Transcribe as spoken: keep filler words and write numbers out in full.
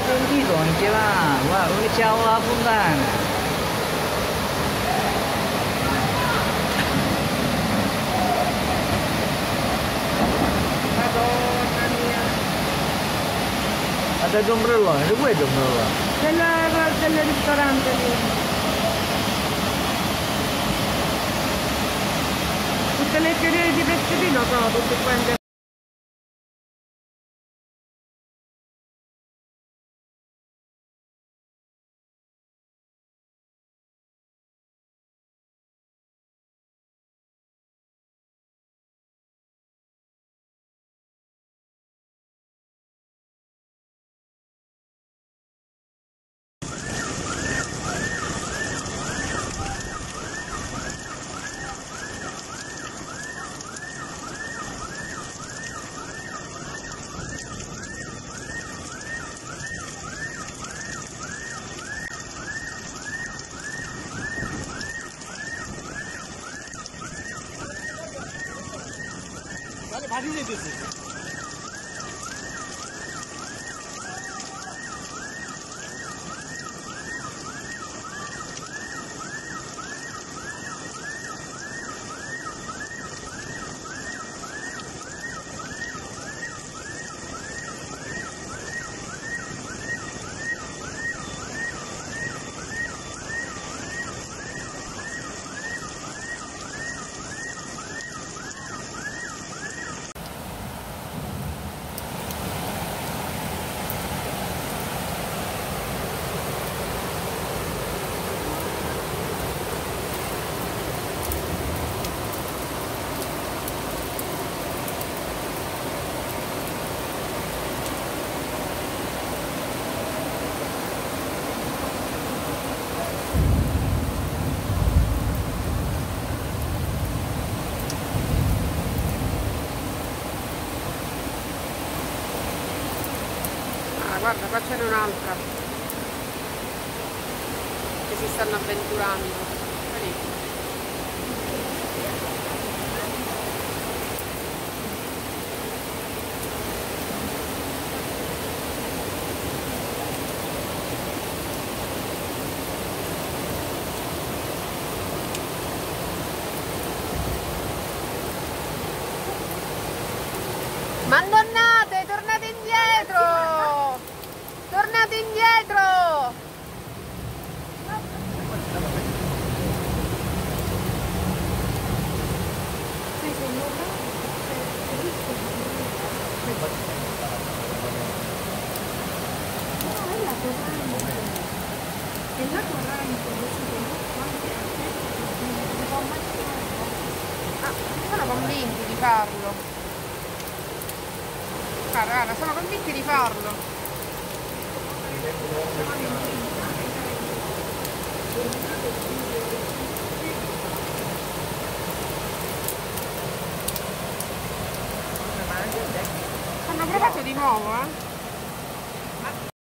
sentito anche là, guarda, come c'è la fontana. Madonna mia. Ma dai ombrellone, di questo ombrellone? Del, del ristorante lì. Tutte le fioriere di Pescherino sono tutte quante. পাঠিয়ে দিতেছে Guarda, qua c'è un'altra che si stanno avventurando. Vedi? Ma annonnate, tornate indietro! Tornate indietro! Ah, sono convinti di farlo. Guarda, guarda, sono convinti di farlo. Hanno provato di nuovo, eh?